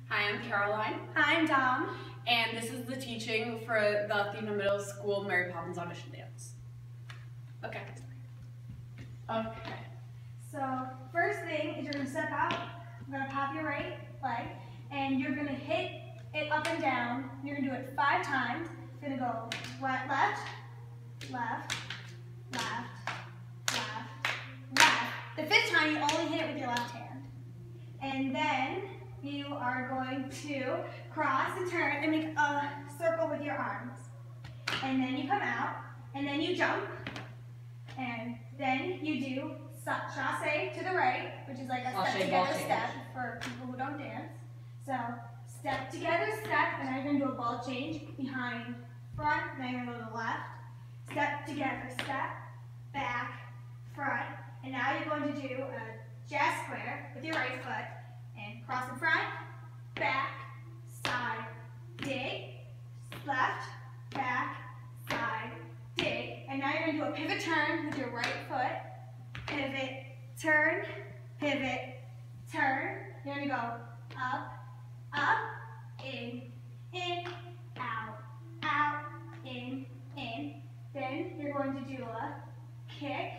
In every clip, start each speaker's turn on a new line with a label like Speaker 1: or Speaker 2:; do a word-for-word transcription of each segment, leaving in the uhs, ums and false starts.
Speaker 1: Hi, I'm Caroline.
Speaker 2: Hi, I'm Dom.
Speaker 1: And this is the teaching for the Athena Middle School Mary Poppins audition dance. Okay. Okay.
Speaker 2: So, first thing is you're going to step out, you're going to pop your right leg, and you're going to hit it up and down. You're going to do it five times. You're going to go right, left, left, left, left, left. The fifth time, you only hit it with your left hand. And then you are going to cross and turn and make a circle with your arms. And then you come out, and then you jump, and then you do chasse to the right, which is like a step together step for people who don't dance. So step together step, and now you're going to do a ball change behind, front, now you're going to go to the left. Step together step, back, front, and now you're going to do a jazz square with your right foot, and cross in front, back, side, dig, left, back, side, dig. And now you're going to do a pivot turn with your right foot. Pivot, turn, pivot, turn. You're going to go up, up, in, in, out, out, in, in. Then you're going to do a kick.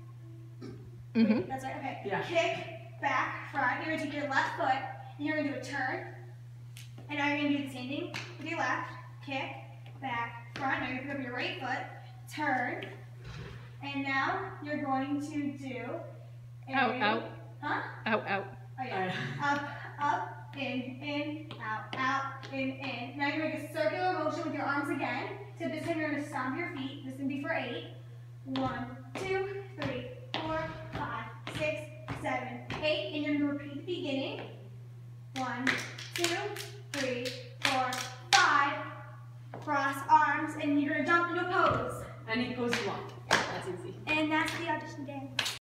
Speaker 3: Mm-hmm.
Speaker 2: Wait, that's right, okay.
Speaker 1: Yeah.
Speaker 2: Kick, back, front. You're going to take your left foot, and you're going to do a turn. And now you're going to do the same thing with your left. Kick, back, front. Now you're going to pick up your right foot, turn. And now you're going to do a...
Speaker 3: Out, out.
Speaker 2: Huh?
Speaker 3: Out, out.
Speaker 2: Oh, yeah. Up, up, in, in, out, out, in, in. Now you're going to make a circular motion with your arms again. So this time you're going to stomp your feet. This is going to be for eight. One, two, three, four, five, six, seven, eight. And you're going to repeat the beginning. One, two, three, four, five. Cross arms, and you're going to jump into a pose.
Speaker 1: Any pose you want. That's easy.
Speaker 2: And that's the audition dance.